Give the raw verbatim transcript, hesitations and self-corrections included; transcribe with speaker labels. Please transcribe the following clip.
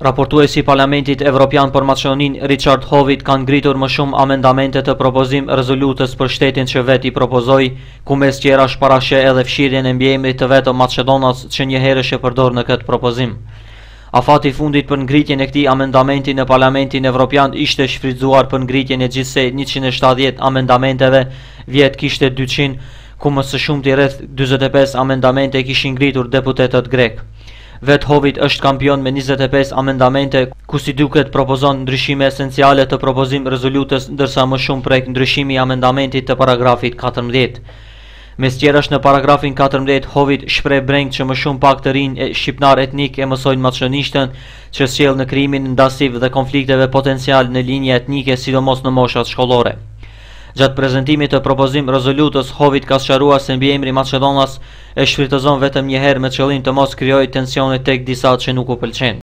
Speaker 1: Raportuesi i Parlamentit Evropian për Maqedoninë, Richard Howitt, kanë ngritur më shumë amendamente të propozim rezolutës për shtetin që vet i propozoi, ku mes tjerash paraqe edhe fshirjen e mbiemrit të vetëm Maqedonas që një herësh e përdor në këtë propozim. Afati i fundit për ngritjen e këtij amendamenti në Parlamentin Evropian ishte shfrytzuar për ngritjen e gjithsej njëqind e shtatëdhjetë amendamenteve, vjet kishte dyqind, ku më së shumti rreth dyzet e pesë amendamente kishin ngritur deputetët grek. Vet Howitt është kampion me njëzet e pesë amendamente, ku si duket propozon ndryshime esenciale të propozim rezolutës, ndërsa më shumë prek ndryshimi i amendamentit të paragrafit katërmbëdhjetë. Mes tjerash në paragrafin katërmbëdhjetë, Howitt shpreh breng që më shumë pak të rinj e shqiptar etnik e mësojnë maqedonishtën, që sjell në krijimin ndasiv dhe konflikteve potencial në linje etnike, sidomos në moshat shkollore. Gjatë prezantimit të propozim rezolutës, Howitt ka sqaruar se mbiemri Maqedonas e shfrytëzon vetëm një herë me qëllim të mos krijojë tensione tek disa që nuk u pëlqen.